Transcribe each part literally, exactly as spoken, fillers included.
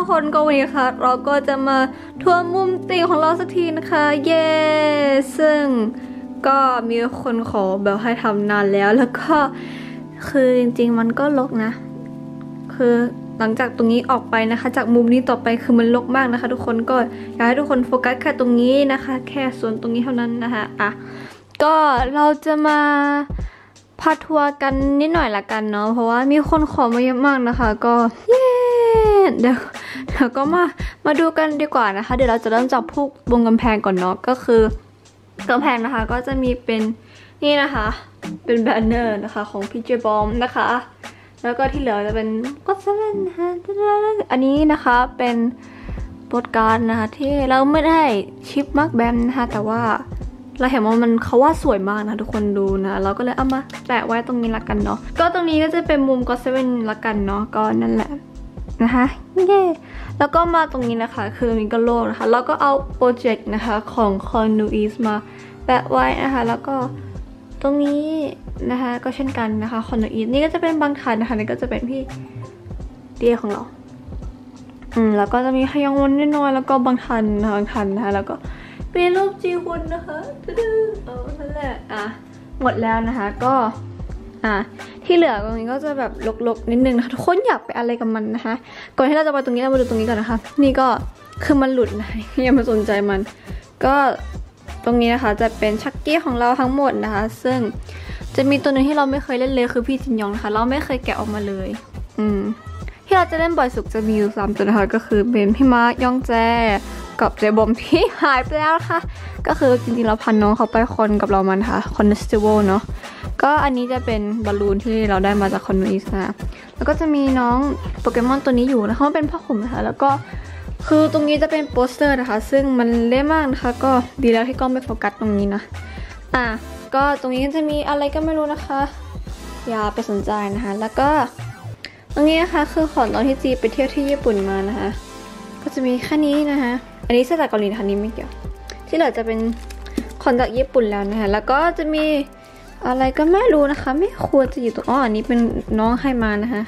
คนก็วันนี้ค่ะเราก็จะมาทัวร์มุมตีของเราสักทีนะคะเย้ซึ่งก็มีคนขอแบบให้ทำนานแล้วแล้วก็คือจริงๆมันก็รกนะคือหลังจากตรงนี้ออกไปนะคะจากมุมนี้ต่อไปคือมันรกมากนะคะทุกคนก็อยากให้ทุกคนโฟกัสแค่ตรงนี้นะคะแค่ส่วนตรงนี้เท่านั้นนะคะอ่ะก็เราจะมาพาทัวร์กันนิดหน่อยละกันเนาะเพราะว่ามีคนขอมาเยอะมากนะคะก็เย้เดี๋ยวเดี๋ยวก็มามาดูกันดีกว่านะคะเดี๋ยวเราจะเริ่มจากพวกบนกำแพงก่อนเนาะก็คือกำแพงนะคะก็จะมีเป็นนี่นะคะเป็นแบนเนอร์นะคะของพีเจบอมนะคะแล้วก็ที่เหลือจะเป็นก็เซเว่นนะคะอันนี้นะคะเป็นโปสการ์ดนะคะที่เราไม่ได้ชิปมากแบมนะคะแต่ว่าเราเห็นว่ามันเขาว่าสวยมากนะทุกคนดูนะเราก็เลยเอามาแปะไว้ตรงนี้ละกันเนาะก็ตรงนี้ก็จะเป็นมุมก็เซเว่นละกันเนาะก็นั่นแหละนะคะเย้แล้วก็มาตรงนี้นะคะคือมีกระโหลกนะคะแล้วก็เอาโปรเจกต์นะคะของคอนนูอีสมาแปะไว้นะคะแล้วก็ตรงนี้นะคะก็เช่นกันนะคะคอนนูอีสนี่ก็จะเป็นบางทันนะคะนี่ก็จะเป็นพี่เดียของเราอืมแล้วก็จะมีขยองวนน้อยๆแล้วก็บางทันบางทันนะคะแล้วก็เป็นรูปจีฮุนนะคะเออนั่นแหละอ่ะหมดแล้วนะคะก็อ่ะที่เหลือตรงนี้ก็จะแบบลกๆนิดนึงนะคะทุกคนอยากไปอะไรกับมันนะคะก่อนที่เราจะไปตรงนี้เรามาดูตรงนี้ก่อนนะคะนี่ก็คือมันหลุดนะอย่ามาสนใจมันก็ตรงนี้นะคะจะเป็นชักกี้ของเราทั้งหมดนะคะซึ่งจะมีตัวหนึ่งที่เราไม่เคยเล่นเลยคือพี่จินยองนะคะเราไม่เคยแกะออกมาเลยอืมที่เราจะเล่นบ่อยสุดจะมีอยู่สามตัวนะคะก็คือเป็นพี่มาร์คยองแจกับเจบอมที่หายไปแล้วค่ะก็คือจริงๆเราพันน้องเขาไปคอนกับเรามันค่ะคอนเนสติวัลเนาะก็อันนี้จะเป็นบอลลูนที่เราได้มาจากคอนนูอีสนะแล้วก็จะมีน้องโปเกมอนตัวนี้อยู่นะคะมันเป็นผ้าห่มนะคะแล้วก็คือตรงนี้จะเป็นโปสเตอร์นะคะซึ่งมันเล่มากนะคะก็ดีแล้วที่กล้องไม่โฟกัสตรงนี้นะอ่ะก็ตรงนี้จะมีอะไรก็ไม่รู้นะคะอย่าไปสนใจนะคะแล้วก็ตรงนี้นะคะคือของตอนที่จีไปเที่ยวที่ญี่ปุ่นมานะคะก็จะมีแค่นี้นะคะอันนี้เสื้อจากเกาหลีนะคะนี้ไม่เกี่ยวที่เหลือจะเป็นของจากญี่ปุ่นแล้วนะคะแล้วก็จะมีอะไรก็ไม่รู้นะคะไม่ควรจะอยู่ตรงอ๋ออันนี้เป็นน้องให้มานะคะ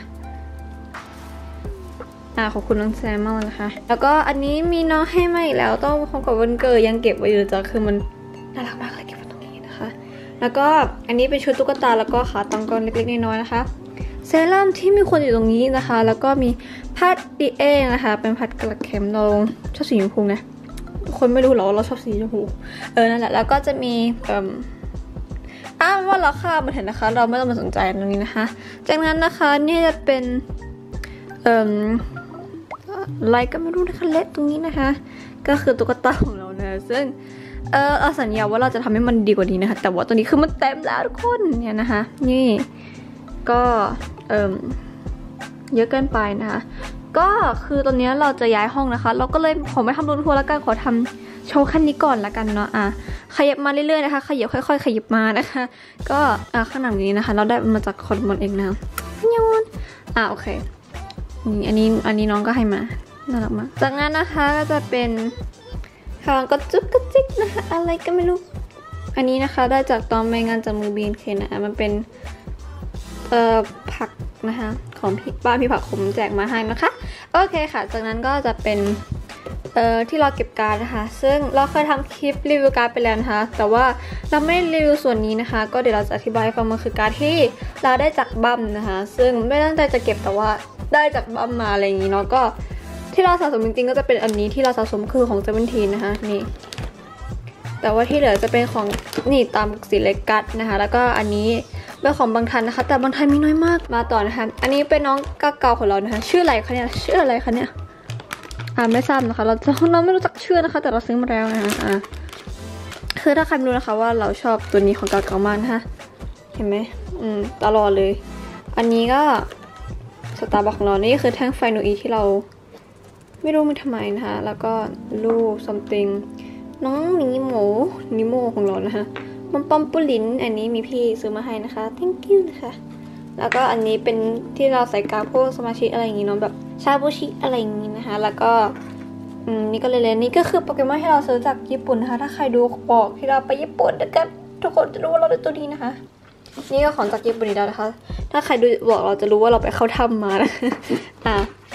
อ่าขอบคุณน้องแซมมากนะคะแล้วก็อันนี้มีน้องให้มาอีกแล้วต้องของกับวันเกิดยังเก็บไว้อยู่จ้ะคือมันน่ารักมากเลยเก็บไว้ตรงนี้นะคะแล้วก็อันนี้เป็นชุดตุ๊กตาแล้วก็ขาตังกรเล็กๆน้อยๆนะคะเซรั่มที่มีคนอยู่ตรงนี้นะคะแล้วก็มีพัดดีเองนะคะเป็นพัดกระเข็มเราชอบสีชมพูนะคนไม่รู้หรอว่าเราชอบสีชมพูเออนั่นแหละแล้วก็จะมีเอ่ออ้าวว่าราคามันเห็นนะคะเราไม่ต้องมาสนใจตรงนี้นะคะจากนั้นนะคะนี่จะเป็นเอ่ออะไรก็ไม่รู้นะคะเล็กตรงนี้นะคะก็คือตุ๊กตาของเรานะซึ่งเออเราสัญญาว่าเราจะทำให้มันดีกว่านี้นะคะแต่ว่าตัวนี้คือมันเต็มแล้วทุกคนเนี่ยนะคะนี่ก็เอ่อเยอะเกินไปนะคะก็คือตอนนี้เราจะย้ายห้องนะคะเราก็เลยขอไม่ทำรถทัวร์แล้วกันขอทำโชว์ขั้นนี้ก่อนละกันเนาะอ่ะขยับมาเรื่อยๆนะคะขยับค่อยๆขยับมานะคะก็อ่ะข้างหลังนี้นะคะเราได้มาจากคอนมอนเองนะยอนอ่ะโอเคนี่อันนี้อันนี้น้องก็ให้มาน่ารักมากจากนั้นนะคะก็จะเป็นข้างก็จุ๊บกระจิกนะคะอะไรก็ไม่รู้อันนี้นะคะได้จากตอนไปงานจากมือบีนเคนนะมันเป็นเอ่อผักนะคะของพี่บ้านพี่ผักขมแจกมาให้นะคะโอเคค่ะจากนั้นก็จะเป็นเอ่อที่เราเก็บการ์ดนะคะซึ่งเราเคยทำคลิปรีวิวการ์ดไปแล้วนะคะแต่ว่าเราไม่รีวิวส่วนนี้นะคะก็เดี๋ยวเราจะอธิบายให้ฟังมันคือการ์ดที่เราได้จากบัมนะคะซึ่งไม่ตั้งใจจะเก็บแต่ว่าได้จากบัมมาอะไรอย่างนี้เนาะก็ที่เราสะสมจริงๆก็จะเป็นอันนี้ที่เราสะสมคือของเซเว่นทีนนะคะนี่แต่ว่าที่เหลือจะเป็นของนี่ตามสีเล็กกัดนะคะแล้วก็อันนี้เป็นของบางทันนะคะแต่บางทันมีน้อยมากมาต่อนะคะอันนี้เป็นน้องกาเกาของเรานะคะชื่ออะไรคะเนี่ยชื่ออะไรคะเนี่ยอ่าไม่ทราบนะคะเราเราไม่รู้จักชื่อนะคะแต่เราซื้อมาแล้วนะคะอ่าคือถ้าใครไม่รู้นะคะว่าเราชอบตัวนี้ของกาเกามากนะคะเห็นไหมอืมตลอดเลยอันนี้ก็สตาร์บัคของเรานี่คือแท่งไฟนูอีที่เราไม่รู้มันทำไมนะคะแล้วก็ลูก something น้องนิโมนิโมของเรานะคะมันปอมปุลินอันนี้มีพี่ซื้อมาให้นะคะ thank you นะคะแล้วก็อันนี้เป็นที่เราใส่การพวกสมาชิกอะไรอย่างงี้เนาะแบบชาบูชิอะไรอย่างงี้นะคะแล้วก็อืมนี่ก็เลยๆนี่ก็คือโปเกมอนที่เราซื้อจากญี่ปุ่นนะคะถ้าใครดูบอกที่เราไปญี่ปุ่นนะครับทุกคนจะรู้ว่าเราได้ตัวนี้นะคะนี่ก็ของจากญี่ปุ่นอีกแล้วนะคะถ้าใครดูบอกเราจะรู้ว่าเราไปเข้าถ้ำมานะอ่ะ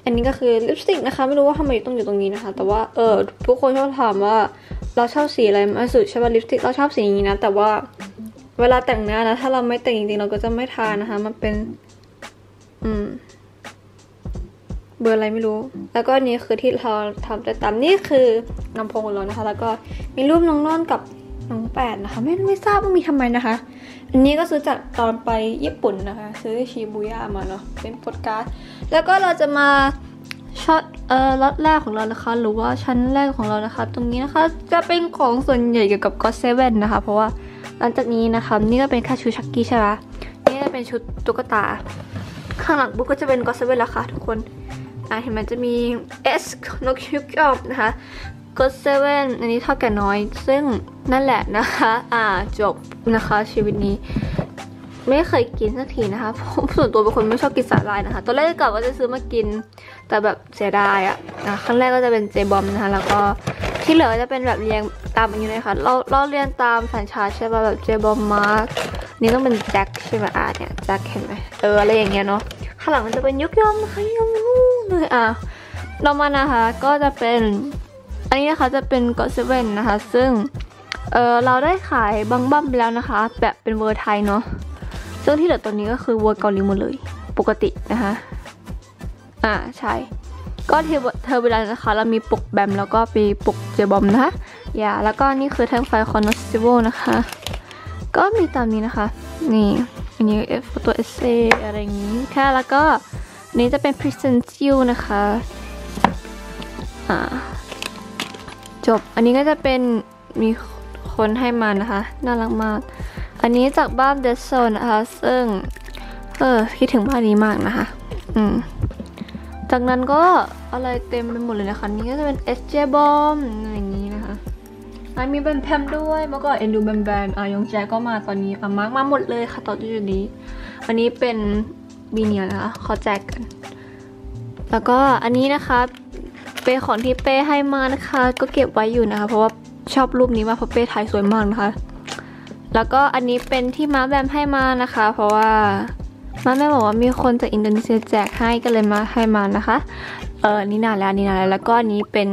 อันนี้ก็คือลิปสติกนะคะไม่รู้ว่าทำไมต้องอยู่ตรงนี้นะคะแต่ว่าเออทุกคนชอบถามว่าเราชอบสีอะไรมากสุดใช่ป่ะลิปสติกเราชอบสีนี้นะแต่ว่าเวลาแต่งหน้านะถ้าเราไม่แต่งจริงๆเราก็จะไม่ทานะคะมันเป็นอืมเบอร์อะไรไม่รู้แล้วก็อันนี้คือที่เราทำแต่ตามนี่คือนำโพงของเรานะคะแล้วก็มีรูปน้องน่อนกับน้องแปดนะคะไม่ไม่ทราบว่ามีทำไมนะคะอันนี้ก็ซื้อจากตอนไปญี่ปุ่นนะคะซื้อชิบูย่ามาเนาะเป็นโปสการ์ดแล้วก็เราจะมาช็อตเอ่อล็อตแรกของเรานะคะหรือว่าชั้นแรกของเรานะคะตรงนี้นะคะจะเป็นของส่วนใหญ่เกี่ยวกับก็อตเซเว่นนะคะเพราะว่าหลังจากนี้นะคะนี่ก็เป็นแค่ชุดชักกี้ใช่ไหมนี่ก็เป็นชุดตุ๊กตาข้างหลังบุ๊กก็จะเป็นก็อตเซเว่นแล้วค่ะทุกคนอ่ะเห็นมันจะมี S นกยุกยอบนะคะก็อตเซเว่นอันนี้เท่าแก่น้อยซึ่งนั่นแหละนะคะอ่าจบนะคะชีวิตนี้ไม่เคยกินสักทีนะคะผมส่วนตัวเป็นคนไม่ชอบกินสาหร่ายนะคะตอนแรกกะว่าจะซื้อมากินแต่แบบเสียดายอะนะครั้งแรกก็จะเป็นเจบอมนะคะแล้วก็ที่เหลือจะเป็นแบบเรียงตามอันนี้เลยค่ะเราเราเรียงตามสัญชาติใช่ป่ะแบบเจบอมมาร์กนี่ต้องเป็นแจ็คใช่ไหมอ่ะเนี่ยแจ็คเห็นไหมเอออะไรอย่างเงี้ยเนาะข้างหลังมันจะเป็นยุกยอมนะคะยอมนู่นเลยอ่ะเรามานะคะก็จะเป็นอันนี้นะคะจะเป็นก็อตเซเว่นนะคะซึ่งเออเราได้ขายบังบัมไปแล้วนะคะแบบเป็นเวอร์ไทยเนาะซึ่งที่เหลือตัวนี้ก็คือเวอร์เกาหลีหมดเลยปกตินะคะอ่าใช่ก็เทอเทอร์เวลานะคะเรามีปกแบมแล้วก็มีปกเจบอมนะคะอย่าแล้วก็นี่คือแท่งไฟคอนโนสติโวนะคะก็มีตามนี้นะคะนี่อันนี้ตัวเอเซอะไรอย่างนี้ค่ะแล้วก็นี้จะเป็นพรีเซนติวนะคะอ่าจบอันนี้ก็จะเป็นมีคนให้มานะคะน่ารักมากอันนี้จากบ้านเดซโซนะคะซึ่งเออคิดถึงบ้านนี้มากนะคะอืมจากนั้นก็อะไรเต็มไปหมดเลยนะคะนี่ก็จะเป็น เอส เจ Bomb อะไรอย่างนี้นะคะอันมีแบมแพมด้วยเมื่อก่อนเอ็นดูแบมแบมอ่ะยองแจก็มาตอนนี้อ่ะมาร์กมาหมดเลยค่ะตอนจุดนี้อันนี้เป็นบีเนียนะคะเขาแจกกันแล้วก็อันนี้นะคะเป็นของที่เป้ให้มานะคะก็เก็บไว้อยู่นะคะเพราะว่าชอบรูปนี้มากเพราะเป้ถ่ายสวยมากนะคะแล้วก็อันนี้เป็นที่ม้าแบมให้มานะคะเพราะว่าม้าแบมบอกว่ามีคนจากอินโดนีเซียแจกให้ก็เลยมาให้มานะคะเออนี่นานแล้วนี่นานแล้วแล้วก็อันนี้เป็น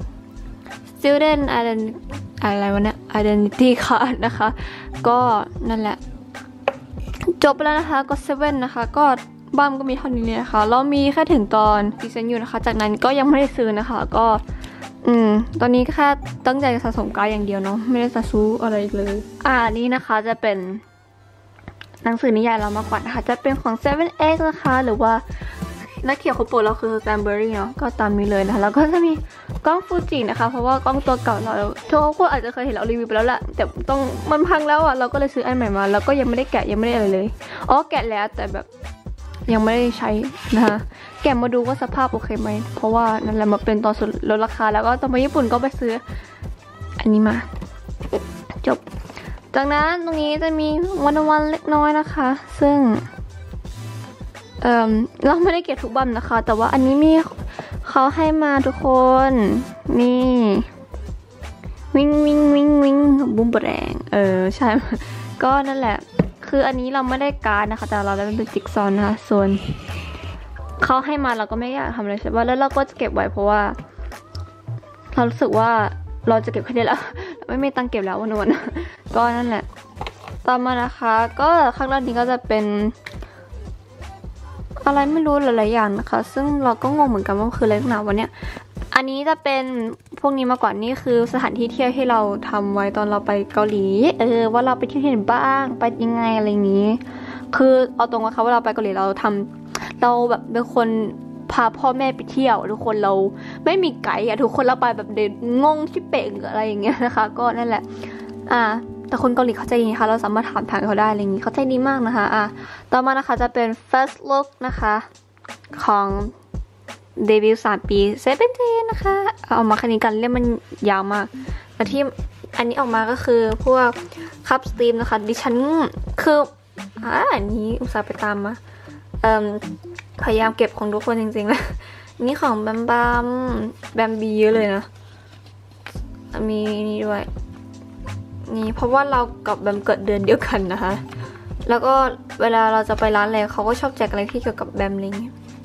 student identity อะไรวะเนี่ย identity card นะคะก็นั่นแหละจบแล้วนะคะก็เซเว่นนะคะก็บ้านก็มีเท่านี้เลยนะคะเรามีแค่ถึงตอนดิเซนอยู่นะคะจากนั้นก็ยังไม่ได้ซื้อนะคะก็อืมตอนนี้แค่ตั้งใจสะสมการ์ดอย่างเดียวเนาะไม่ได้จะซื้ออะไรเลยอ่านี่นะคะจะเป็นหนังสือนิยายเรามากกว่านะคะจะเป็นของ เซเว่น เอ็กซ์ นะคะหรือว่านักเขียนคนโปรดเราคือแซมเบอรี่เนาะก็ตามนี้เลยนะคะแล้วก็จะมีกล้องฟูจินะคะเพราะว่ากล้องตัวเก่าเราทุกคนอาจจะเคยเห็นเรารีวิวไปแล้วแหละแต่ต้องมันพังแล้วอ่ะเราก็เลยซื้ออันใหม่มาแล้วก็ยังไม่ได้แกะยังไม่ได้อะไรเลยอ๋อแกะแล้วแต่แบบยังไม่ได้ใช้นะคะแกะมาดูว่าสภาพโอเคไหมเพราะว่านั่นแหละมาเป็นตอนสุดลดราคาแล้วก็ตอนไปญี่ปุ่นก็ไปซื้ออันนี้มาจบจากนั้นตรงนี้จะมีวันวันเล็กน้อยนะคะซึ่งเอ่อเราไม่ได้เก็บทุกบัมนะคะแต่ว่าอันนี้มีเขาให้มาทุกคนนี่วิ่งวิ่งวิ่งวิ่งบุ้มแรงเออใช่ก็นั่นแหละคืออันนี้เราไม่ได้การ์ดนะคะแต่เราได้เป็นจิ๊กซอว์นะคะส่วนเขาให้มาเราก็ไม่อยากทำอะไรใช่ป่ะแล้วเราก็จะเก็บไว้เพราะว่าเรารู้สึกว่าเราจะเก็บแค่นี้แล้วไม่มีตังค์เก็บแล้ววันวันก็นั่นแหละต่อมานะคะก็ข้างล่างนี้ก็จะเป็นอะไรไม่รู้หลายๆอย่างนะคะซึ่งเราก็งงเหมือนกันว่าคืออะไรหนาวันเนี้ยอันนี้จะเป็นพวกนี้มาก่อนนี่คือสถานที่เที่ยวที่เราทำไว้ตอนเราไปเกาหลีเออว่าเราไปเที่ยวที่ไหนบ้างไปยังไงอะไรอย่างนี้คือเอาตรงนะคะว่าเราไปเกาหลีเราทำเราแบบเป็นคนพาพ่อแม่ไปเที่ยวทุกคนเราไม่มีไกด์อะทุกคนเราไปแบบเดินงงชิเป่งอะไรอย่างเงี้ยนะคะก็นั่นแหละอ่าแต่คนเกาหลีเขาใจดีนะคะเราสามารถถามทางเขาได้อะไรอย่างงี้เขาใจดีมากนะคะอ่ะต่อมานะคะจะเป็น first look นะคะของเดบิวต์สามปีเซเว่นเทนนะคะเอามาคันนี้กันเล่มมันยาวมากแต่ที่อันนี้ออกมาก็คือพวกคัพสตรีมนะคะดิฉันคืออ่าอันนี้อุตส่าห์ไปตามมาเอ่อพยายามเก็บของทุกคนจริงๆแล้วนี่ของแบมบัมแบมบีเยอะเลยนะมีนี่ด้วยนี่เพราะว่าเรากับแบมเกิดเดือนเดียวกันนะคะแล้วก็เวลาเราจะไปร้านอะไรเขาก็ชอบแจกอะไรที่เกี่ยวกับแบมลิง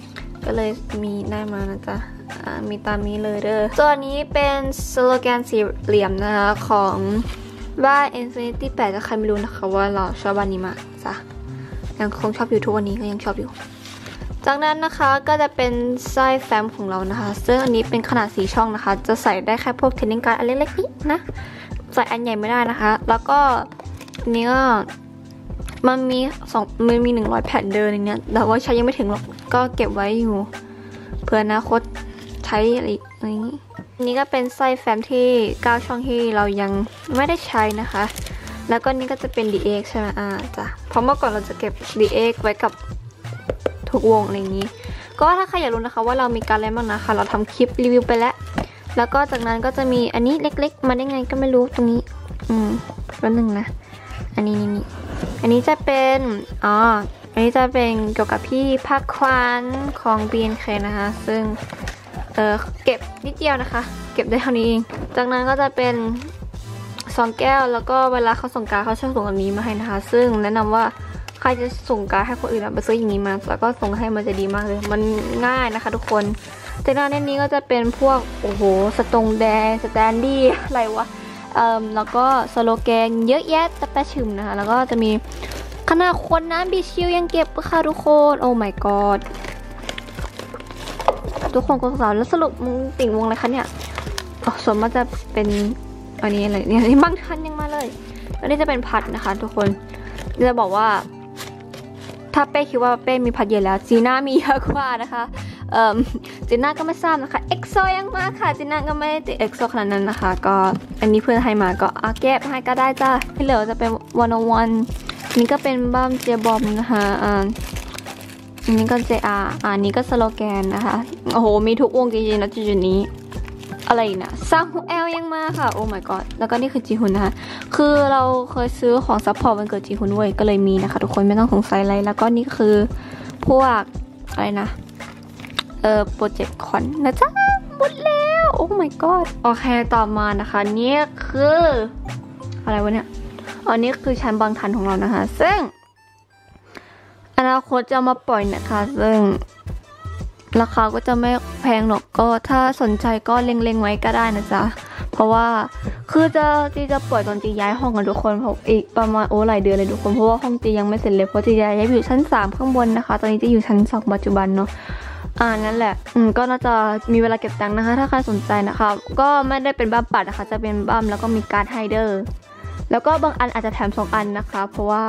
ก็เลยมีได้มานะจ๊ะมีตามนี้เลยเด้อตัวนี้เป็นสโลแกนสี่เหลี่ยมนะคะของบ้าน Infinity แปดถ้าใครไม่รู้นะคะว่าเราชอบบ้านนี้มากจ้ะยังคงชอบอยู่ทุกวันนี้ก็ยังชอบอยู่จากนั้นนะคะก็จะเป็นไส้แฟ้มของเรานะคะซึ่งอันนี้เป็นขนาดสี่ช่องนะคะจะใส่ได้แค่พวกเทนนิสการ์ดอันเล็กๆนี้นะใส่อันใหญ่ไม่ได้นะคะแล้วก็อันนี้ก็มันมีสองมันมีหนึ่งร้อยแผ่นเดินอย่างเงี้ยแต่ว่าใช้ยังไม่ถึงหรอกก็เก็บไว้อยู่เพื่ออนาคตใช้อะไรอย่างนี้อันนี้ก็เป็นไส้แฟ้มที่เก้าช่องที่เรายังไม่ได้ใช้นะคะแล้วก็นี่ก็จะเป็น ดี เอ็กซ์ ใช่ไหมอ่าจ้ะเพราะเมื่อก่อนเราจะเก็บ ดี เอ็กซ์ ไว้กับทุกวงอะไรอย่างนี้ก็ถ้าใครอยากรู้นะคะว่าเรามีการอะไรบ้างนะคะเราทำคลิปรีวิวไปแล้วแล้วก็จากนั้นก็จะมีอันนี้เล็กๆมาได้ไงก็ไม่รู้ตรงนี้อืมแป๊บนึงนะอันนี้นี่อันนี้จะเป็นอ๋ออันนี้จะเป็นเกี่ยวกับพี่ภาคควานของ บี เอ็น เค นะคะซึ่งเออเก็บนิดเดียวนะคะเก็บได้เท่านี้เองจากนั้นก็จะเป็นซองแก้วแล้วก็เวลาเขาส่งการ์ดเขาชอบส่งอันนี้มาให้นะคะซึ่งแนะนำว่าใครจะส่งการ์ดให้คนอื่นไปซื้ออย่างนี้มาแล้วก็ส่งให้มันจะดีมากเลยมันง่ายนะคะทุกคนจากนั้นในนี้ก็จะเป็นพวกโอ้โหสตงแดงสแตนดี้อะไรวะเอ่อแล้วก็สโลแกนเยอะแยะตะแปะชึมนะคะแล้วก็จะมีขนาดคนน้ำบีชิลยังเก็บค่ะทุกคนโอ้ my god ทุกคนก็สาวแล้วสรุปมึงติ่งวงอะไรคะเนี่ยอ๋อส่วนมากจะเป็นอันนี้อะไรเนี่ยบางท่านยังมาเลยอันนี้จะเป็นพัดนะคะทุกคนจะบอกว่าถ้าเป้คิดว่าเป้มีพัดเยอะแล้วจีน่ามีเยอะกว่านะคะเอ่อจีน่าก็ไม่ทราบนะคะเอ็กโซยังมาค่ะจีน่าก็ไม่ได้เอ็กโซขนาดนั้นนะคะก็อันนี้เพื่อนให้มาก็เอาเก็บให้ก็ได้จ้าที่เหลือจะเป็นวันอวันนี่ก็เป็นบ้ามเจบอมนะคะอ่าอันนี้ก็เจอาร์อันนี้ก็สโลแกนนะคะโอ้โหมีทุกวงจริงๆนะจุดนี้อะไรนะซาฮูเอลยังมาค่ะโอ้ my god แล้วก็นี่คือจีฮุนนะคะคือเราเคยซื้อของซัพพอร์ตวันเกิดจีฮุนเว้ยก็เลยมีนะคะทุกคนไม่ต้องสงสัยอะไรแล้วก็นี่คือพวกอะไรนะเออโปรเจกต์คอนนะจ๊ะหมดแล้วโอ้ my god โอเคต่อมานะคะนี่คืออะไรวะเนี่ยอันนี้คือชั้นบางทันของเรานะคะซึ่งอนาคตจะมาปล่อยนะคะซึ่งราคาก็จะไม่แพงหรอกก็ถ้าสนใจก็เล็งๆไว้ก็ได้นะจ๊ะเพราะว่าคือจะจีจะปล่อยตอนจีย้ายห้องกันทุกคนเพราะอีกประมาณโอ้หลายเดือนเลยทุกคนเพราะว่าห้องจียังไม่เสร็จเลยเพราะจีย้ายอยู่ชั้นสามข้างบนนะคะตอนนี้จะอยู่ชั้นสองปัจจุบันเนาะอ่านั่นแหละอืมก็น่าจะมีเวลาเก็บตังค์นะคะถ้าใครสนใจนะคะก็ไม่ได้เป็นบัมปัดนะคะจะเป็นบัมแล้วก็มีการ์ดไฮเดอร์แล้วก็บางอันอาจจะแถมสองอันนะคะเพราะว่า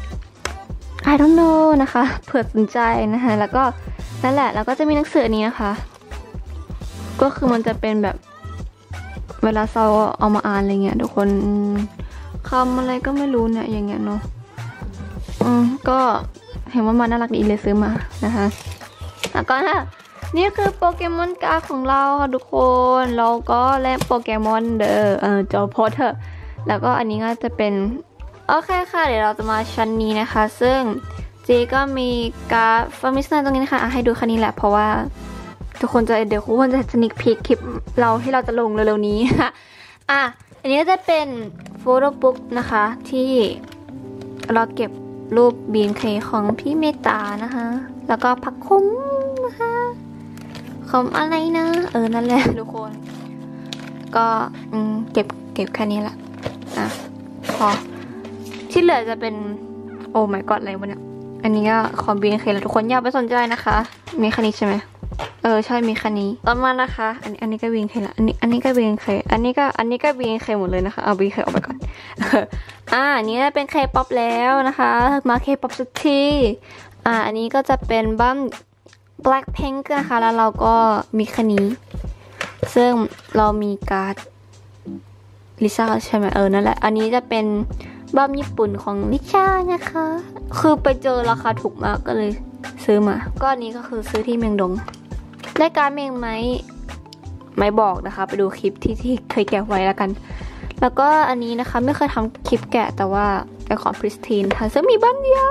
I don't know นะคะเผื่อสนใจนะคะแล้วก็นั่นแหละแล้วก็จะมีหนังสือนี้นะคะก็คือมันจะเป็นแบบเวลาเราเอามาอ่านอะไรเงี้ยทุกคนคำอะไรก็ไม่รู้เนี่ยอย่างเงี้ยเนาะอืมก็เห็นว่ามันน่ารักดีเลยซื้อมานะคะแล้วก็นี่คือโปเกมอนการ์ดของเราค่ะทุกคนเราก็เล่นโปเกมอนเด้อเออจอพอเถอะแล้วก็อันนี้ก็จะเป็นโอเคค่ะเดี๋ยวเราจะมาชั้นนี้นะคะซึ่งเจก็มีการ์ดฟอร์มิสนาตรงนี้นะคะให้ดูคันนี้แหละเพราะว่าทุกคนจะเดี๋ยวทุกคนจะสนิคพิกคลิปเราที่เราจะลงเร็วๆนี้อ่ะอันนี้ก็จะเป็นโฟโต้บุ๊กนะคะที่เราเก็บรูป บี เอ็น เค ของพี่เมตานะคะแล้วก็ผักคุ้มนะคะของอะไรนะเออนั่นแหละทุกคนก็อืมเก็บเก็บแค่นี้แหละอ่ะพอที่เหลือจะเป็นโอ้ my god อะไรวะเนี่ยอันนี้ก็คอมบีนเคแล้วทุกคนอย่าไปสนใจนะคะมีคันนี้ใช่ไหมเออใช่มีคันนี้ต่อมานะคะอันนี้อันนี้ก็บีนเคละอันนี้อันนี้ก็บีนเคอันนี้ก็อันนี้ก็บีนเคหมดเลยนะคะเอาบีนเคออกไปก่อนอ่าอันนี้เป็นเคป๊อปแล้วนะคะมาเคป๊อปสักทีอ่าอันนี้ก็จะเป็นบัม Blackpink นะคะแล้วเราก็มีคันนี้ซึ่งเรามีการ์ดลิซ่าใช่ไหมเออนั่นแหละอันนี้จะเป็นบัมญี่ปุ่นของลิซ่านะคะคือไปเจอราคาถูกมากก็เลยซื้อมาก็อันนี้ก็คือซื้อที่เมียงดงได้การเมียงไหมไม่บอกนะคะไปดูคลิปที่ที่เคยแกะไว้แล้วกันแล้วก็อันนี้นะคะไม่เคยทำคลิปแกะแต่ว่าเป็นของพริสทีนค่ะซึ่งมีบ้านเดียว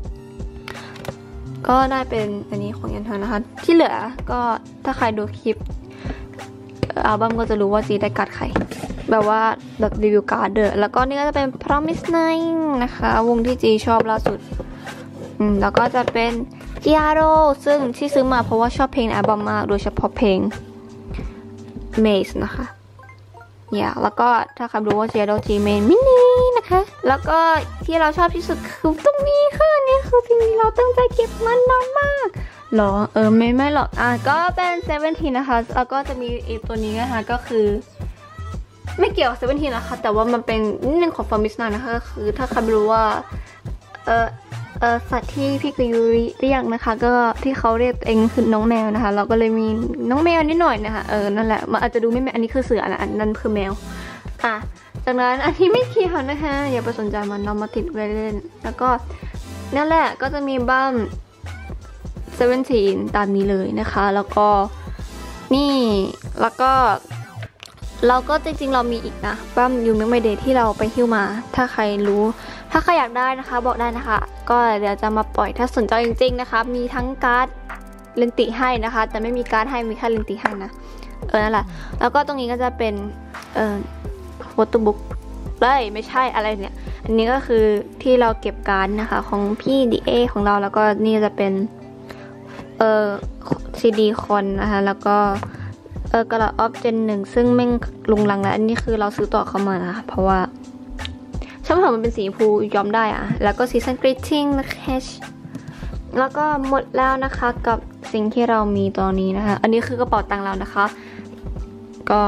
ก็ได้เป็นอันนี้ของยันเธอนะคะที่เหลือก็ถ้าใครดูคลิปอัลบั้มก็จะรู้ว่าจีได้การ์ดใครแบบว่าแบบรีวิวการ์ดเด้อแล้วก็นี่ก็จะเป็น Promise Nine นะคะวงที่จีชอบล่าสุดอืมแล้วก็จะเป็น G Giaro ซึ่งที่ซื้อมาเพราะว่าชอบเพลงอัลบั้มมากโดยเฉพาะเพลง Maze นะคะเนี่ยแล้วก็ถ้าใครรู้ว่า Giaro G Main มินินะคะแล้วก็ที่เราชอบที่สุดคือตรงนี้ค่ะนี่คือสิ่งที่เราตั้งใจเก็บมันนานมากหรอเออไม่ไม่หรอกอ่ะก็เป็นเซเว่นทีนะคะแล้วก็จะมีอีกตัวนี้นะคะก็คือไม่เกี่ยวกับเซเว่นทีนะคะแต่ว่ามันเป็นนิดนึงของฟอร์มิสนานะคะก็คือถ้าใครรู้ว่าเออเออสัตว์ที่พี่กุยเรียกนะคะก็ที่เขาเรียกเองคือน้องแมวนะคะเราก็เลยมีน้องแมวนิดหน่อยนะคะเออนั่นแหละมันอาจจะดูไม่แมวอันนี้คือเสือนะอันนั้นคือแมวอ่ะจากนั้นอันที่ไม่เกี่ยวนะคะอย่าไปสนใจมันเรามาติดไว้เล่นแล้วก็นั่นแหละก็จะมีบ้ามเซเว่นทีตามนี้เลยนะคะแล้วก็นี่แล้วก็เราก็จริงๆเรามีอีกนะบ้ามยูมิไมเดย์ที่เราไปฮิ้วมาถ้าใครรู้ถ้าใครอยากได้นะคะบอกได้นะคะก็เดี๋ยวจะมาปล่อยถ้าสนใจจริงๆนะคะมีทั้งการ์ดเลนติให้นะคะแต่ไม่มีการ์ดให้มีแค่เลนติให้นะเออนั่นแหละแล้วก็ตรงนี้ก็จะเป็นเอ่อโฟโต้บุ๊กเลยไม่ใช่อะไรเนี่ยอันนี้ก็คือที่เราเก็บการ์ดนะคะของพี่ดีเอของเราแล้วก็นี่จะเป็นเอ่อซีดีคอนนะคะแล้วก็เออกระดาษออฟเจนหนึ่งซึ่งแม่งลุงลังแล้วอันนี้คือเราซื้อต่อเข้ามานะคะเพราะว่าช่างผมมันเป็นสีฟูยอมได้อะแล้วก็ซีซันกรีตติ้งนะคะแล้วก็หมดแล้วนะคะกับสิ่งที่เรามีตอนนี้นะคะอันนี้คือกระเป๋าตังค์เรานะคะก็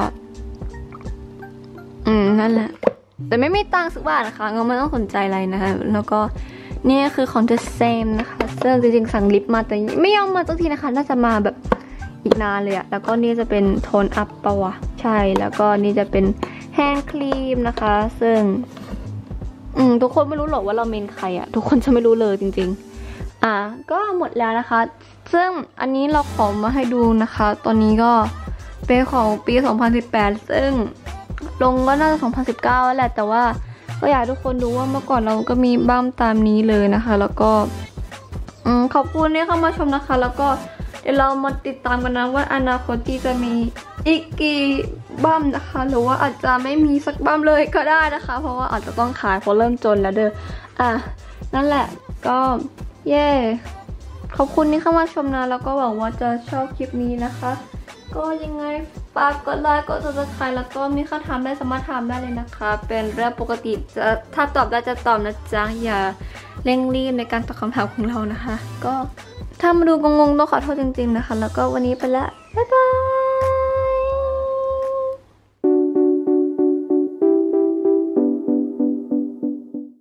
อืมนั่นแหละแต่ไม่มีตังค์สักบาทนะคะก็ไม่ต้องสนใจอะไรนะคะแล้วก็นี่คือของ The Same นะคะซึ่งจริงๆสั่งลิปมาแต่ไม่ยอมมาสักทีนะคะน่าจะมาแบบอีกนานเลยอะแล้วก็นี่จะเป็นโทนอัพปะวะใช่แล้วก็นี่จะเป็นแฮนด์ครีมนะคะซึ่งอืมทุกคนไม่รู้หรอกว่าเราเมนใครอะทุกคนจะไม่รู้เลยจริงๆอ่ะก็หมดแล้วนะคะซึ่งอันนี้เราขอมาให้ดูนะคะตอนนี้ก็เป็นของปีสองพันสิบแปดซึ่งลงก็น่าจะสองพันสิบเก้าแล้วแหละแต่ว่าก็อยากทุกคนดูว่าเมื่อก่อนเราก็มีบ้ามตามนี้เลยนะคะแล้วก็อืมขอบคุณที่เข้ามาชมนะคะแล้วก็เดี๋ยวเรามาติดตามกันนะว่าอนาคตที่จะมีอีกกี่บ้ามนะคะหรือว่าอาจจะไม่มีสักบ้ามเลยก็ได้นะคะเพราะว่าอาจจะต้องขายเพราะเริ่มจนแล้วเด้ออ่ะนั่นแหละก็เย่ขอบคุณที่เข้ามาชมนะแล้วก็หวังว่าจะชอบคลิปนี้นะคะก็ยังไงฝากกดไลค์กด ซับสไครบ์ แล้วก็มีคำถามได้สามารถถามได้เลยนะคะเป็นเรื่องปกติจะถ้าตอบได้จะตอบนะจ๊ะอย่าเร่งรีบในการตอบคำถามของเรานะคะก็ถ้ามาดูงงๆต้องขอโทษจริงๆนะคะแล้วก็วันนี้ไปละบ๊ายบาย